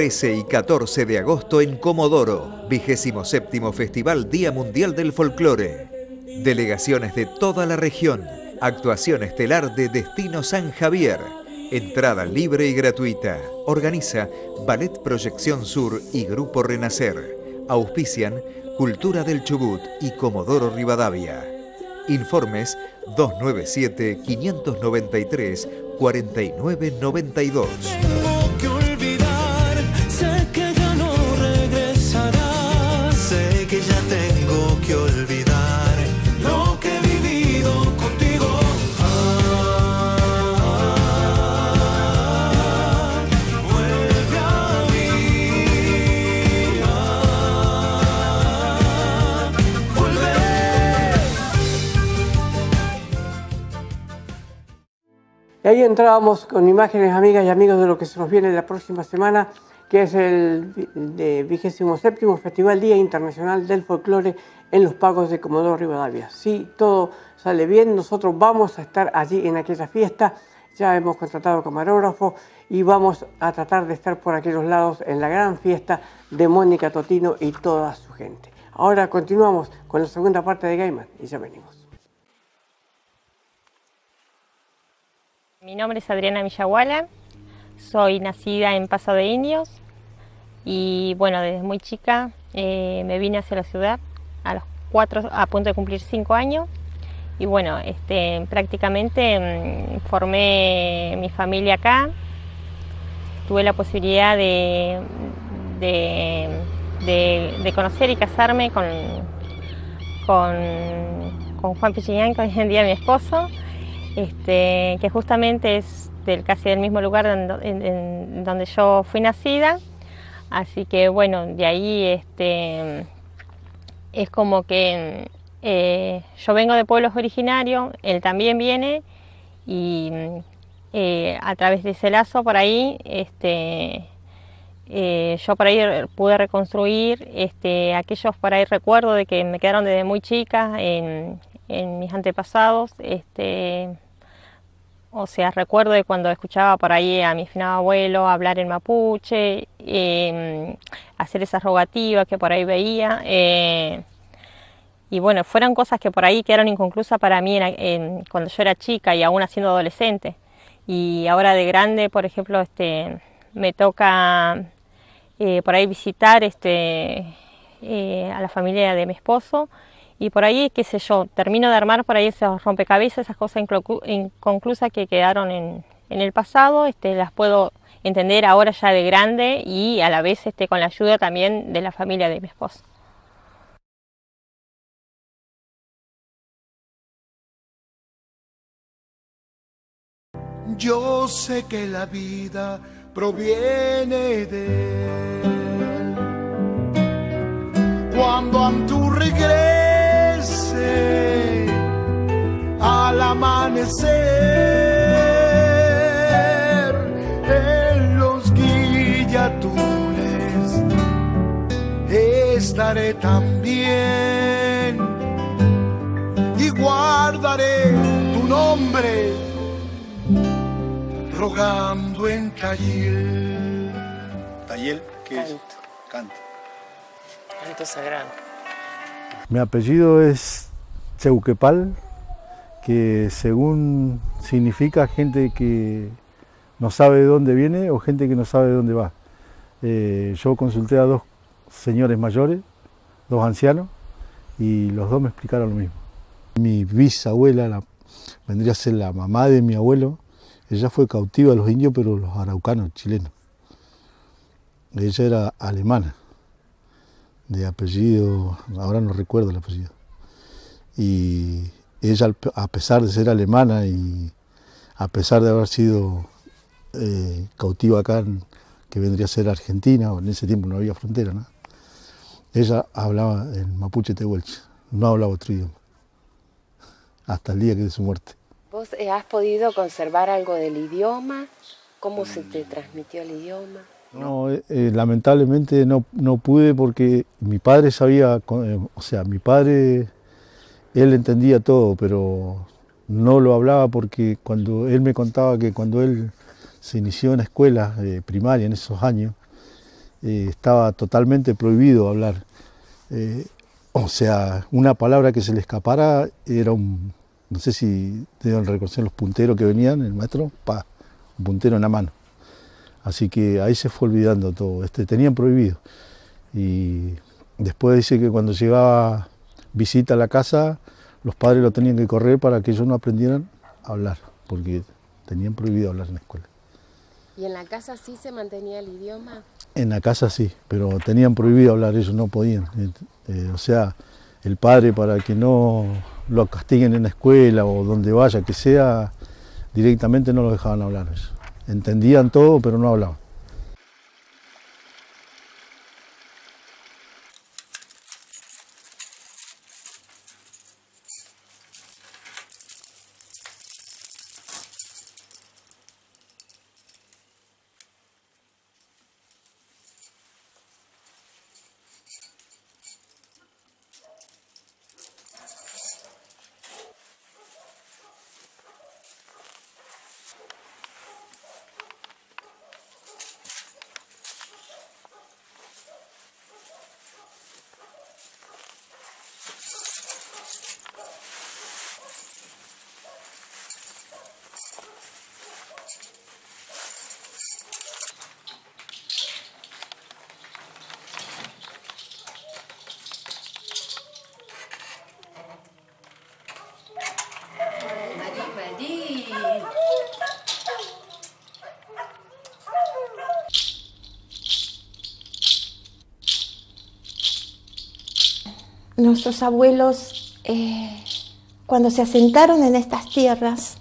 13 y 14 de agosto en Comodoro, 27º Festival Día Mundial del Folclore. Delegaciones de toda la región, actuación estelar de Destino San Javier, entrada libre y gratuita. Organiza Ballet Proyección Sur y Grupo Renacer. Auspician Cultura del Chubut y Comodoro Rivadavia. Informes 297-593-4992. Y ahí entrábamos con imágenes, amigas y amigos, de lo que se nos viene la próxima semana, que es el 27º Festival Día Internacional del Folclore en los Pagos de Comodoro Rivadavia. Si todo sale bien, nosotros vamos a estar allí en aquella fiesta. Ya hemos contratado camarógrafo y vamos a tratar de estar por aquellos lados en la gran fiesta de Mónica Totino y toda su gente. Ahora continuamos con la segunda parte de Gaiman y ya venimos. Mi nombre es Adriana Villaguala, soy nacida en Paso de Indios y bueno, desde muy chica me vine hacia la ciudad a punto de cumplir 5 años y bueno, prácticamente formé mi familia acá, tuve la posibilidad de conocer y casarme con Juan Pichiñán, que hoy en día es mi esposo. Que justamente es casi del mismo lugar donde yo fui nacida, así que bueno, de ahí es como que yo vengo de pueblos originarios, él también viene y a través de ese lazo por ahí yo por ahí pude reconstruir aquellos por ahí recuerdos de que me quedaron desde muy chica en mis antepasados. O sea, recuerdo de cuando escuchaba por ahí a mi finado abuelo hablar en mapuche, hacer esas rogativas que por ahí veía. Y bueno, fueron cosas que por ahí quedaron inconclusas para mí cuando yo era chica y aún siendo adolescente. Y ahora de grande, por ejemplo, me toca por ahí visitar a la familia de mi esposo. Y por ahí, qué sé yo, termino de armar por ahí esos rompecabezas, esas cosas inconclusas que quedaron en el pasado, las puedo entender ahora ya de grande y a la vez con la ayuda también de la familia de mi esposo. Yo sé que la vida proviene de él. Cuando a tu regreso al amanecer en los guillatules estaré también y guardaré tu nombre rogando en Tayel. ¿Tayel qué es? Canto. Canto sagrado. Mi apellido es Cheuquepal, que según significa gente que no sabe de dónde viene o gente que no sabe de dónde va. Yo consulté a 2 señores mayores, 2 ancianos, y los 2 me explicaron lo mismo. Mi bisabuela vendría a ser la mamá de mi abuelo. Ella fue cautiva de los indios, pero los araucanos, chilenos. Ella era alemana, de apellido, ahora no recuerdo el apellido. Y ella, a pesar de ser alemana y a pesar de haber sido cautiva acá, que vendría a ser Argentina, o en ese tiempo no había frontera, ¿no? Ella hablaba el mapuche tehuelche, no hablaba otro idioma, hasta el día de su muerte. ¿Vos has podido conservar algo del idioma? ¿Cómo se te transmitió el idioma? No, lamentablemente no pude porque mi padre sabía, o sea, mi padre, él entendía todo, pero no lo hablaba porque cuando él me contaba que cuando él se inició en la escuela primaria en esos años, estaba totalmente prohibido hablar. O sea, una palabra que se le escapara era no sé si deben reconocer los punteros que venían, el maestro, un puntero en la mano. Así que ahí se fue olvidando todo, tenían prohibido. Y después dice que cuando llegaba visita a la casa, los padres lo tenían que correr para que ellos no aprendieran a hablar, porque tenían prohibido hablar en la escuela. ¿Y en la casa sí se mantenía el idioma? En la casa sí, pero tenían prohibido hablar, ellos no podían. O sea, el padre, para que no lo castiguen en la escuela o donde vaya, que sea, directamente no lo dejaban hablar. Entendían todo, pero no hablaban. Nuestros abuelos, cuando se asentaron en estas tierras,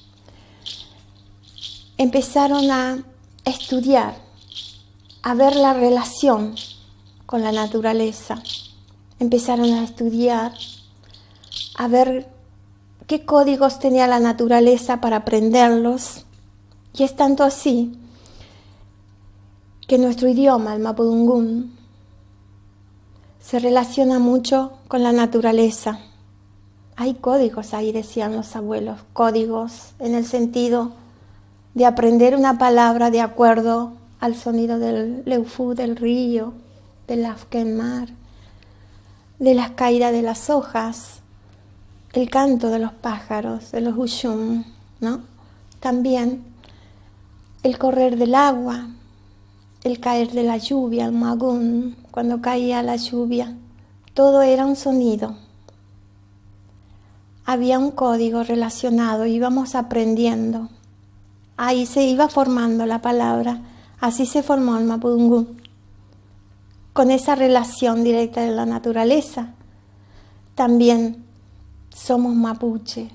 empezaron a estudiar, a ver la relación con la naturaleza. Empezaron a estudiar, a ver qué códigos tenía la naturaleza para aprenderlos. Y es tanto así que nuestro idioma, el mapudungún, se relaciona mucho con la naturaleza. Hay códigos ahí, decían los abuelos, códigos en el sentido de aprender una palabra de acuerdo al sonido del leufú, del río, del afkenmar, de las caídas de las hojas, el canto de los pájaros, de los ushum, ¿no? También el correr del agua, el caer de la lluvia, el magún, cuando caía la lluvia, todo era un sonido. Había un código relacionado, íbamos aprendiendo. Ahí se iba formando la palabra, así se formó el mapudungún, con esa relación directa de la naturaleza. También somos mapuche,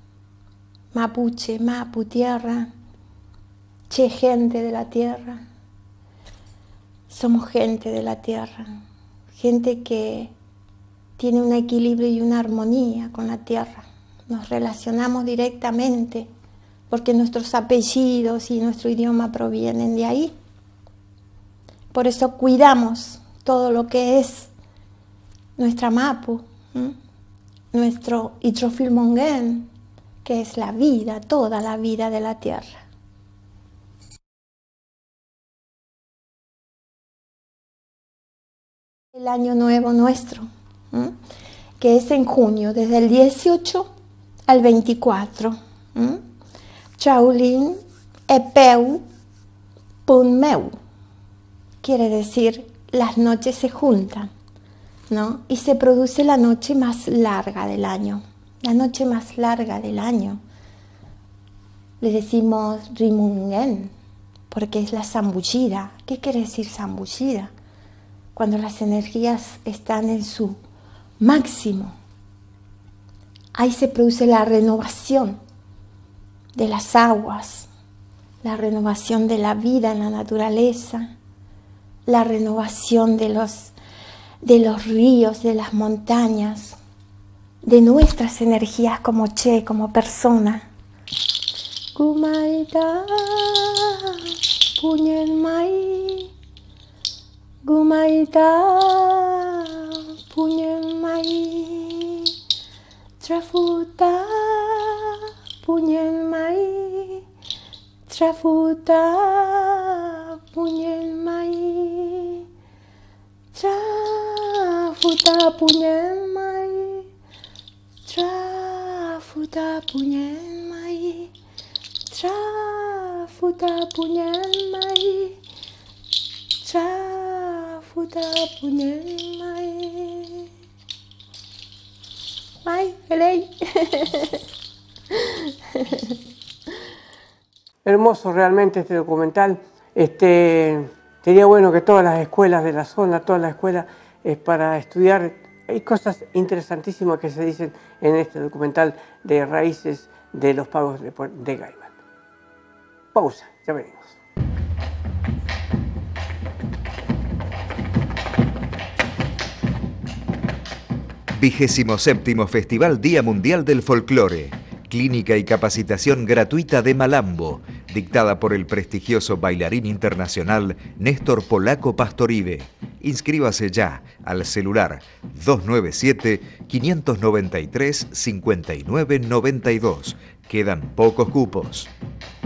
mapu, tierra, che, gente de la tierra. Somos gente de la tierra, gente que tiene un equilibrio y una armonía con la tierra. Nos relacionamos directamente porque nuestros apellidos y nuestro idioma provienen de ahí. Por eso cuidamos todo lo que es nuestra mapu, nuestro itrofilmongen, que es la vida, toda la vida de la tierra. El año nuevo nuestro, que es en junio, desde el 18 al 24. Chaulin Epeu Punmeu, quiere decir las noches se juntan, ¿no? Y se produce la noche más larga del año. La noche más larga del año. Le decimos Rimungen, porque es la zambullida. ¿Qué quiere decir zambullida? Cuando las energías están en su máximo. Ahí se produce la renovación de las aguas, la renovación de la vida en la naturaleza, la renovación de los ríos, de las montañas, de nuestras energías como che, como persona. Gumaita, puñenmai, Gumaita, puñenmai, trafuta, puñenmai, trafuta, puñenmai. Trafuta puñen mai, trafuta puñen mai, trafuta puñen mai, trafuta puñen mai. Mai, helei. Hermoso realmente este documental. Sería bueno que todas las escuelas de la zona, todas las escuelas para estudiar, hay cosas interesantísimas que se dicen en este documental de Raíces de los Pagos de Gaiman. Pausa, ya venimos. XXVII Festival Día Mundial del Folclore. Clínica y capacitación gratuita de Malambo, dictada por el prestigioso bailarín internacional Néstor Polaco Pastoribe. Inscríbase ya al celular 297-593-5992. Quedan pocos cupos.